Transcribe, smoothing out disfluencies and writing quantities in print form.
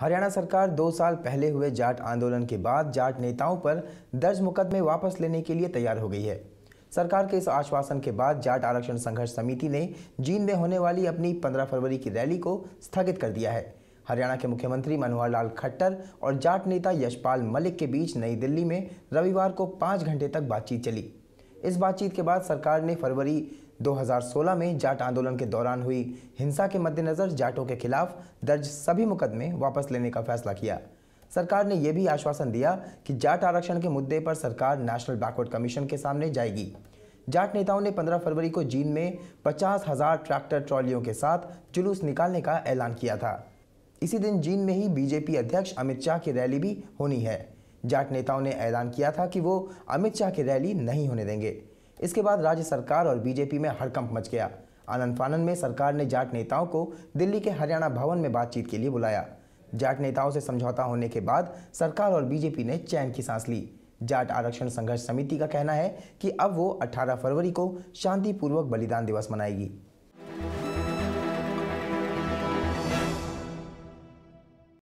हरियाणा सरकार 2 साल पहले हुए जाट आंदोलन के बाद जाट नेताओं पर दर्ज मुकदमे वापस लेने के लिए तैयार हो गई है। सरकार के इस आश्वासन के बाद जाट आरक्षण संघर्ष समिति ने जींद में होने वाली अपनी 15 फरवरी की रैली को स्थगित कर दिया है। हरियाणा के मुख्यमंत्री मनोहर लाल खट्टर और जाट नेता यशपाल मलिक के बीच नई दिल्ली में रविवार को 5 घंटे तक बातचीत चली। इस बातचीत के बाद सरकार ने फरवरी 2016 में जाट आंदोलन के दौरान हुई हिंसा के मद्देनजर जाटों के खिलाफ दर्ज सभी मुकदमे वापस लेने का फैसला किया। सरकार ने यह भी आश्वासन दिया कि जाट आरक्षण के मुद्दे पर सरकार नेशनल बैकवर्ड कमीशन के सामने जाएगी। जाट नेताओं ने 15 फरवरी को जींद में 50,000 ट्रैक्टर ट्रॉलियों के साथ जुलूस निकालने का ऐलान किया था। इसी दिन जींद में ही बीजेपी अध्यक्ष अमित शाह की रैली भी होनी है। जाट नेताओं ने ऐलान किया था कि वो अमित शाह की रैली नहीं होने देंगे। इसके बाद राज्य सरकार और बीजेपी में हड़कंप मच गया। आनन फानन में सरकार ने जाट नेताओं को दिल्ली के हरियाणा भवन में बातचीत के लिए बुलाया। जाट नेताओं से समझौता होने के बाद सरकार और बीजेपी ने चैन की सांस ली। जाट आरक्षण संघर्ष समिति का कहना है कि अब वो 18 फरवरी को शांतिपूर्वक बलिदान दिवस मनाएगी।